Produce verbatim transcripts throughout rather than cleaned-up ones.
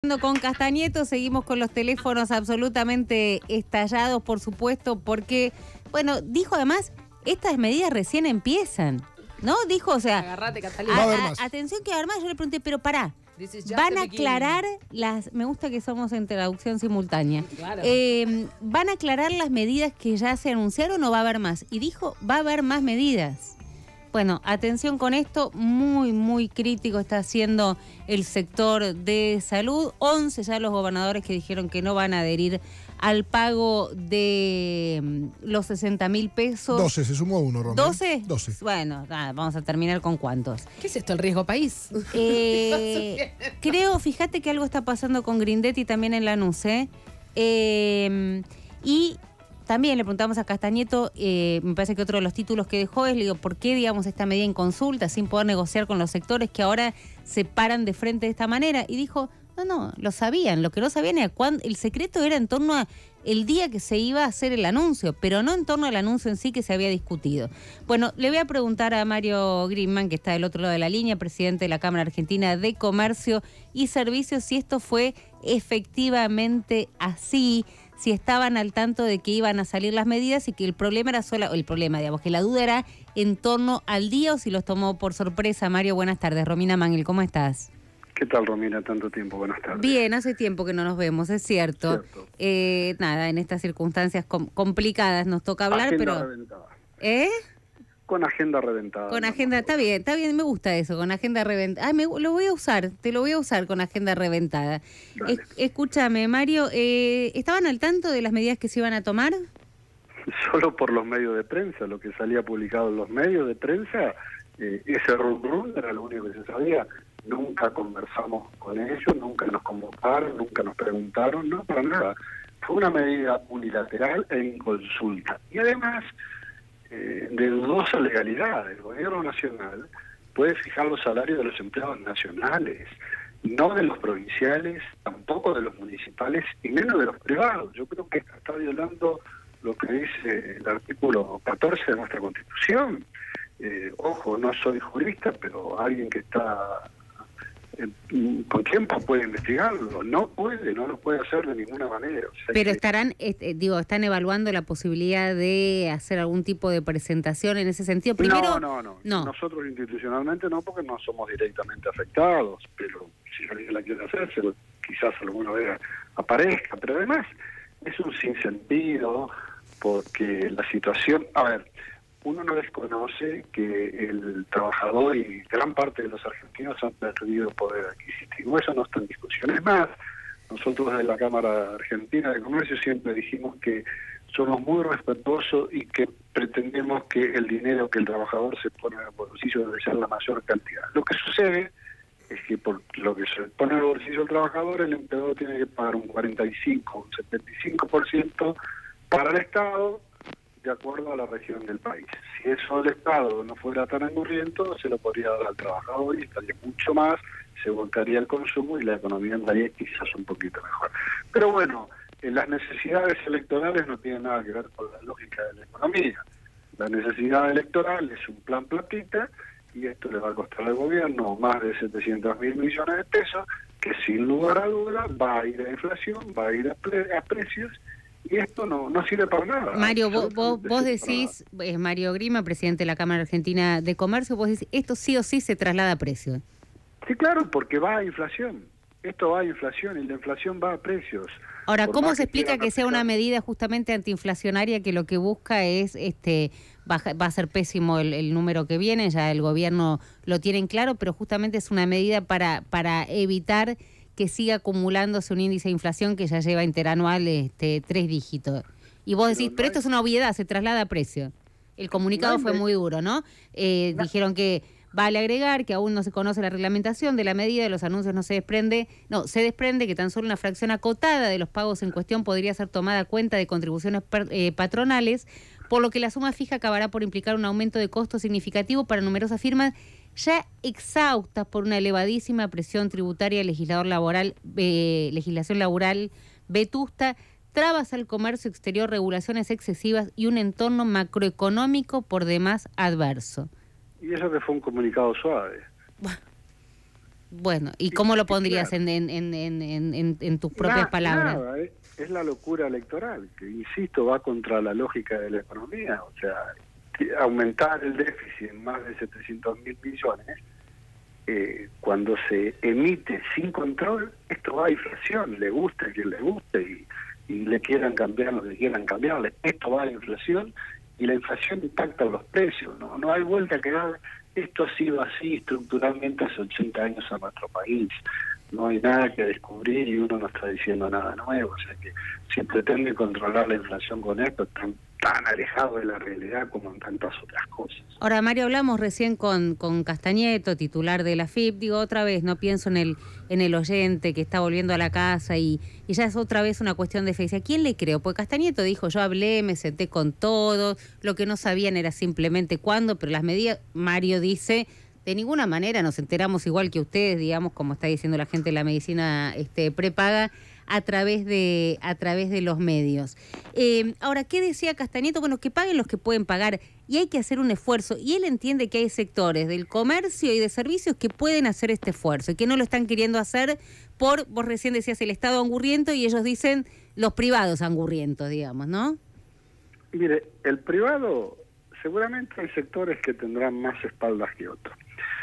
hablando con Castañeto, seguimos con los teléfonos absolutamente estallados, por supuesto, porque, bueno, dijo además, estas medidas recién empiezan, ¿no? Dijo, o sea, Agarrate, a, a, atención que además yo le pregunté, pero pará, van a aclarar las, me gusta que somos en traducción simultánea, claro. eh, van a aclarar las medidas que ya se anunciaron o va a haber más, y dijo, va a haber más medidas. Bueno, atención con esto, muy, muy crítico está siendo el sector de salud. once ya los gobernadores que dijeron que no van a adherir al pago de los sesenta mil pesos. doce, se sumó uno, Romero. ¿doce? doce. Bueno, nada, vamos a terminar con cuántos. ¿Qué es esto, el riesgo país? Eh, creo, fíjate que algo está pasando con Grindetti también en Lanús, ¿eh? Eh, y... También le preguntamos a Castañeto, eh, me parece que otro de los títulos que dejó es, le digo, ¿por qué, digamos, esta medida en consulta sin poder negociar con los sectores que ahora se paran de frente de esta manera? Y dijo, no, no, lo sabían, lo que no sabían era cuándo, el secreto era en torno a el día que se iba a hacer el anuncio, pero no en torno al anuncio en sí que se había discutido. Bueno, le voy a preguntar a Mario Grimman, que está del otro lado de la línea, presidente de la Cámara Argentina de Comercio y Servicios, si esto fue efectivamente así, si estaban al tanto de que iban a salir las medidas y que el problema era solo, el problema, digamos, que la duda era en torno al día o si los tomó por sorpresa. Mario, buenas tardes. Romina Mangel, ¿cómo estás? ¿Qué tal, Romina? Tanto tiempo, buenas tardes. Bien, hace tiempo que no nos vemos, es cierto. cierto. Eh, nada, en estas circunstancias com complicadas nos toca hablar, agenda pero... Reventada. ¿Eh? Con agenda reventada. Con no agenda, está bien, está bien, me gusta eso, con agenda reventada. Ay, me, lo voy a usar, te lo voy a usar con agenda reventada. Es, escúchame, Mario, eh, ¿estaban al tanto de las medidas que se iban a tomar? Solo por los medios de prensa, lo que salía publicado en los medios de prensa, eh, ese rum rum era lo único que se sabía. Nunca conversamos con ellos, nunca nos convocaron, nunca nos preguntaron, no, para nada. Fue una medida unilateral e inconsulta. Y además... Eh, de dudosa legalidad. El gobierno nacional puede fijar los salarios de los empleados nacionales, no de los provinciales, tampoco de los municipales y menos de los privados. Yo creo que está violando lo que dice el artículo catorce de nuestra Constitución. Eh, ojo, no soy jurista, pero alguien que está eh, con tiempo puede investigarlo. No puede, no lo puede hacer de ninguna manera. O sea, pero que... estarán, eh, digo, están evaluando la posibilidad de hacer algún tipo de presentación en ese sentido. Primero, no, no, no, no. Nosotros institucionalmente no, porque no somos directamente afectados, pero si alguien la quiere hacer, se lo, quizás alguna vez aparezca. Pero además es un sinsentido, porque la situación... A ver, uno no desconoce que el trabajador y gran parte de los argentinos han perdido poder adquisitivo. Eso no está en discusión. Es más, nosotros de la Cámara Argentina de Comercio siempre dijimos que somos muy respetuosos y que pretendemos que el dinero que el trabajador se pone en el bolsillo debe ser la mayor cantidad. Lo que sucede es que por lo que se pone en el bolsillo del trabajador, el empleador tiene que pagar un cuarenta y cinco, un setenta y cinco por ciento para el Estado, de acuerdo a la región del país. Si eso el Estado no fuera tan engurriento, se lo podría dar al trabajador y estaría mucho más, se volcaría el consumo y la economía andaría quizás un poquito mejor. Pero bueno, eh, las necesidades electorales no tienen nada que ver con la lógica de la economía. La necesidad electoral es un plan platita y esto le va a costar al gobierno más de setecientos mil millones de pesos, que sin lugar a duda va a ir a inflación, va a ir a, pre a precios. Y esto no, no sirve para nada. Mario, vos, vos, vos decís, es Mario Grima, presidente de la Cámara Argentina de Comercio, vos decís, esto sí o sí se traslada a precio. Sí, claro, porque va a inflación. Esto va a inflación y la inflación va a precios. Ahora, Por ¿cómo más se que explica quieran que sea una aplicar- medida justamente antiinflacionaria que lo que busca es, este, baja, va a ser pésimo el, el número que viene, ya el gobierno lo tiene en claro, pero justamente es una medida para, para evitar que siga acumulándose un índice de inflación que ya lleva interanual este, tres dígitos. Y vos decís, no pero hay- esto es una obviedad, se traslada a precio. El comunicado No hay fue me- muy duro, ¿no? Eh, No. Dijeron que vale agregar que aún no se conoce la reglamentación de la medida, de los anuncios no se desprende, no, se desprende que tan solo una fracción acotada de los pagos en cuestión podría ser tomada a cuenta de contribuciones per, eh, patronales, por lo que la suma fija acabará por implicar un aumento de costo significativo para numerosas firmas ya exhaustas por una elevadísima presión tributaria, legislador laboral, eh, legislación laboral vetusta, trabas al comercio exterior, regulaciones excesivas y un entorno macroeconómico por demás adverso. Y eso que fue un comunicado suave. Bueno, ¿y cómo lo pondrías en, en, en, en, en, en tus propias nada, palabras? Nada, es, es la locura electoral, que insisto, va contra la lógica de la economía. O sea, aumentar el déficit en más de setecientos mil millones, eh, cuando se emite sin control, esto va a inflación, le guste a quien le guste y, y le quieran cambiar lo que quieran cambiarle, esto va a inflación y la inflación impacta los precios, no, no hay vuelta que dar. Esto ha sido así estructuralmente hace ochenta años a nuestro país. No hay nada que descubrir y uno no está diciendo nada nuevo. O sea que si pretende controlar la inflación con esto, están tan alejados de la realidad como en tantas otras cosas. Ahora, Mario, hablamos recién con, con Castañeto, titular de la F I P. Digo, otra vez, no pienso en el en el oyente que está volviendo a la casa y, y ya es otra vez una cuestión de fe. ¿A quién le creo? Porque Castañeto dijo, yo hablé, me senté con todos, lo que no sabían era simplemente cuándo, pero las medidas, Mario dice, de ninguna manera nos enteramos igual que ustedes, digamos, como está diciendo la gente de la medicina este, prepaga, a través de a través de los medios. Eh, ahora, ¿qué decía Castañeto? Bueno, que paguen los que pueden pagar y hay que hacer un esfuerzo. Y él entiende que hay sectores del comercio y de servicios que pueden hacer este esfuerzo y que no lo están queriendo hacer por, vos recién decías, el Estado angurriento y ellos dicen los privados angurrientos, digamos, ¿no? Mire, el privado, seguramente hay sectores que tendrán más espaldas que otros,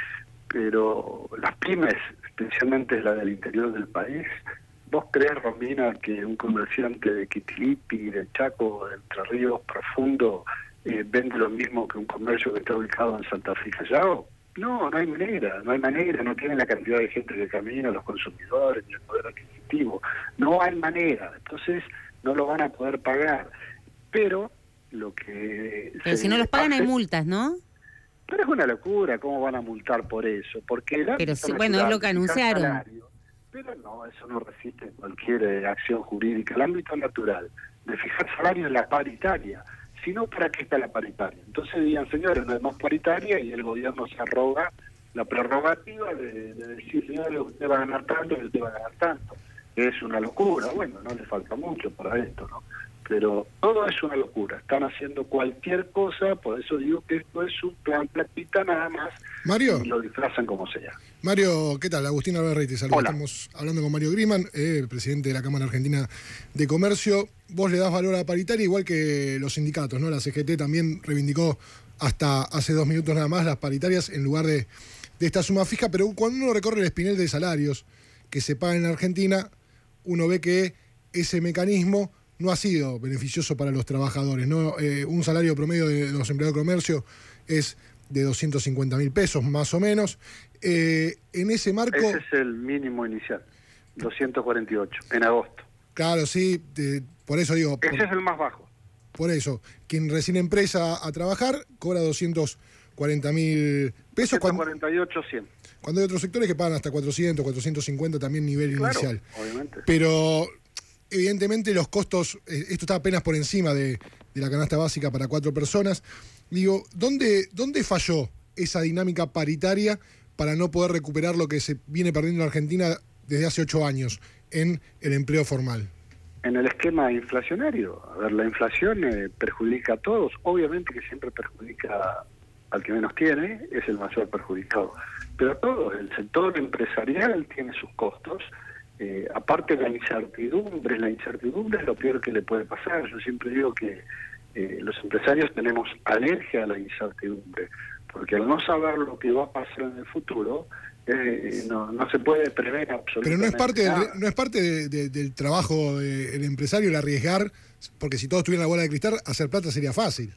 pero las pymes, especialmente la del interior del país, ¿vos crees, Romina, que un comerciante de Quitilipi, de Chaco, de Entre Ríos Profundo, eh, vende lo mismo que un comercio que está ubicado en Santa Fe y Callao? No, no hay manera, no hay manera, no tienen la cantidad de gente que camina, los consumidores, ni el poder adquisitivo. No hay manera, entonces no lo van a poder pagar. Pero lo que... Pero si no los pagan hace, hay multas, ¿no? Pero es una locura, ¿cómo van a multar por eso? Porque el pero sí, bueno, es lo que anunciaron. Salario, pero no, eso no resiste cualquier eh, acción jurídica. El ámbito natural de fijar salario es la paritaria. Si no, ¿para qué está la paritaria? Entonces digan, señores, no es más paritaria y el gobierno se arroga la prerrogativa de, de decir, señores, usted va a ganar tanto y usted va a ganar tanto. Es una locura. Bueno, no le falta mucho para esto, ¿no? Pero todo es una locura. Están haciendo cualquier cosa, por eso digo que esto es un plan platita nada más. Mario. Y lo disfrazan como sea. Mario, ¿qué tal? Agustín Alberrey te saluda. Hola. Estamos hablando con Mario Griman, eh, presidente de la Cámara Argentina de Comercio. Vos le das valor a la paritaria igual que los sindicatos, ¿no? La C G T también reivindicó hasta hace dos minutos nada más las paritarias en lugar de, de esta suma fija, pero cuando uno recorre el espinel de salarios que se pagan en Argentina, uno ve que ese mecanismo no ha sido beneficioso para los trabajadores, ¿no? Eh, un salario promedio de los empleados de comercio es de doscientos cincuenta mil pesos, más o menos. Eh, en ese marco... Ese es el mínimo inicial, doscientos cuarenta y ocho, en agosto. Claro, sí, eh, por eso digo... Ese por, es el más bajo. Por eso, quien recién empresa a trabajar cobra doscientos cuarenta mil pesos. ciento cuarenta y ocho, cien. Cuando hay otros sectores que pagan hasta cuatrocientos, cuatrocientos cincuenta también nivel Claro, inicial. obviamente. Pero... evidentemente los costos, eh, esto está apenas por encima de, de la canasta básica para cuatro personas. Digo, ¿dónde, ¿dónde falló esa dinámica paritaria para no poder recuperar lo que se viene perdiendo en Argentina desde hace ocho años en el empleo formal? En el esquema inflacionario. A ver, la inflación eh, perjudica a todos. Obviamente que siempre perjudica al que menos tiene, es el mayor perjudicado. Pero a todos, el sector empresarial tiene sus costos. Eh, aparte de la incertidumbre, la incertidumbre es lo peor que le puede pasar. Yo siempre digo que eh, los empresarios tenemos alergia a la incertidumbre, porque al no saber lo que va a pasar en el futuro, eh, no, no se puede prever absolutamente Pero no es parte nada. del, no es parte de, de, del trabajo del empresario el arriesgar, porque si todos tuvieran la bola de cristal, hacer plata sería fácil.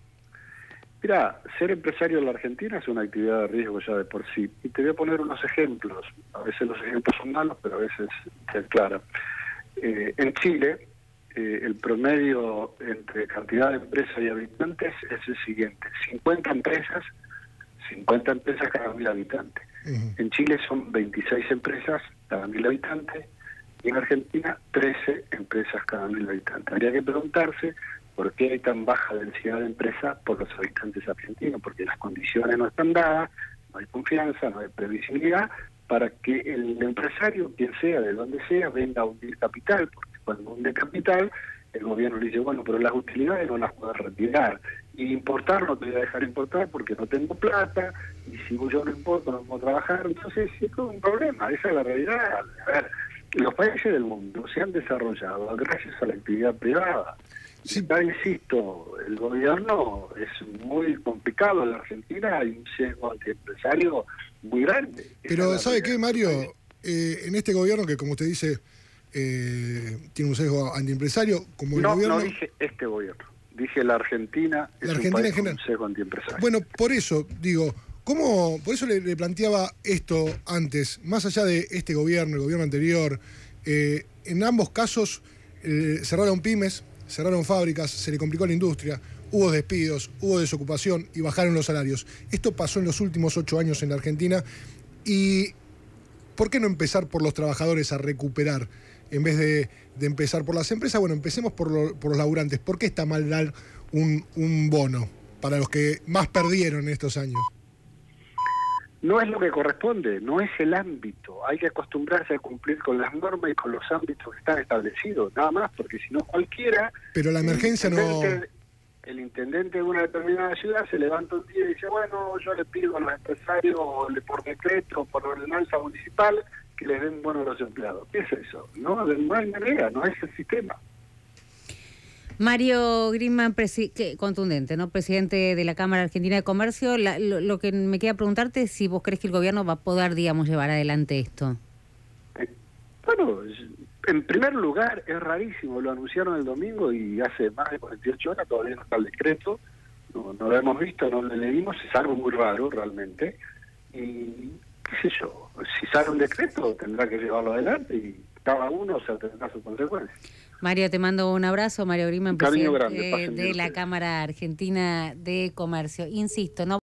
Mira, ser empresario en la Argentina es una actividad de riesgo ya de por sí. Y te voy a poner unos ejemplos. A veces los ejemplos son malos, pero a veces se aclaran. Eh, en Chile, eh, el promedio entre cantidad de empresas y habitantes es el siguiente. cincuenta empresas, cincuenta empresas cada mil habitantes. Uh-huh. En Chile son veintiséis empresas cada mil habitantes y en Argentina trece empresas cada mil habitantes. Habría que preguntarse por qué hay tan baja densidad de empresas por los habitantes argentinos, porque las condiciones no están dadas, no hay confianza, no hay previsibilidad para que el empresario, quien sea, de donde sea, venga a hundir capital, porque cuando hunde capital, el gobierno le dice, bueno, pero las utilidades no las puede retirar. y importar no te voy a dejar importar porque no tengo plata, y si yo no importo no puedo trabajar, entonces es todo un problema, esa es la realidad. A ver, los países del mundo se han desarrollado gracias a la actividad privada. Sí. Ya insisto, el gobierno es muy complicado en la Argentina, hay un sesgo antiempresario muy grande. Pero Esa ¿sabe es la qué, Mario? Eh, en este gobierno que, como usted dice, eh, tiene un sesgo antiempresario, como el no, gobierno... no dije este gobierno, dije la Argentina es La un Argentina país en general. con un sesgo antiempresario. Bueno, por eso, digo, ¿cómo? Por eso le, le planteaba esto antes, más allá de este gobierno, el gobierno anterior, eh, en ambos casos eh, cerraron pymes, cerraron fábricas, se le complicó la industria, hubo despidos, hubo desocupación y bajaron los salarios. Esto pasó en los últimos ocho años en la Argentina y ¿por qué no empezar por los trabajadores a recuperar en vez de, de empezar por las empresas? Bueno, empecemos por, lo, por los laburantes. ¿Por qué está mal dar un, un bono para los que más perdieron en estos años? No es lo que corresponde, no es el ámbito. Hay que acostumbrarse a cumplir con las normas y con los ámbitos que están establecidos, nada más, porque si no cualquiera... Pero la emergencia el no... El intendente de una determinada ciudad se levanta un día y dice, bueno, yo le pido a los empresarios por decreto, por ordenanza municipal, que les den bono a los empleados. ¿Qué es eso? No, no hay manera, no es el sistema. Mario Grimman, que, contundente, ¿no? Presidente de la Cámara Argentina de Comercio. La, lo, lo que me queda preguntarte es si vos crees que el gobierno va a poder, digamos, llevar adelante esto. Eh, bueno, en primer lugar, es rarísimo, lo anunciaron el domingo y hace más de cuarenta y ocho horas todavía no está el decreto, no, no lo hemos visto, no lo leímos, es algo muy raro realmente. Y qué sé yo, si sale un decreto tendrá que llevarlo adelante y cada uno se tendrá sus consecuencias. Mario, te mando un abrazo. Mario Grimman, Cariño presidente grande, de la Cámara Argentina de Comercio. Insisto, no